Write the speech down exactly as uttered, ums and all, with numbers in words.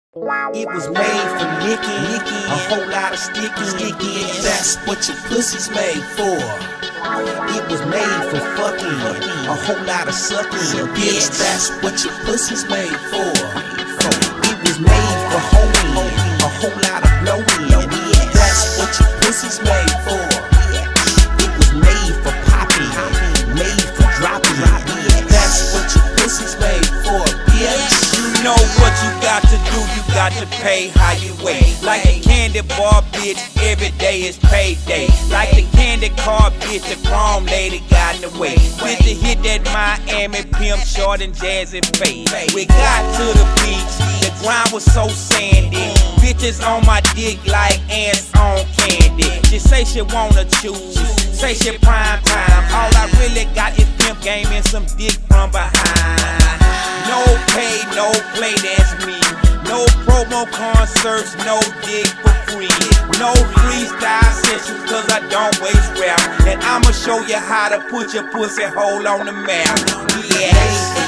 It was made for Nicki, Nicki, a whole lot of sticky, sticky. That's what your pussy's made for. It was made for fucking, a whole lot of sucking, bitch. That's what your pussy's made for. It was made for hoeing, a whole lot of blowing. That's what your pussy's made for. It was made for popping, made for dropping. That's what your pussy's made for, bitch. You know what you got to do, you got to pay how you weigh. Like a candy bar, bitch, every day is payday. Like the candy car, bitch, the chrome lady got in the way. With the hit that Miami pimp, short and jazzy fade. We got to the beach, the ground was so sandy. Bitches on my dick like ants on candy. She say she wanna choose, say she prime time. All I really got is pimp game and some dick from behind. No pay, no play, that's me. No promo concerts, no dick for free. No freestyle sessions, cause I don't waste rap. And I'ma show you how to put your pussy hole on the map. Yes.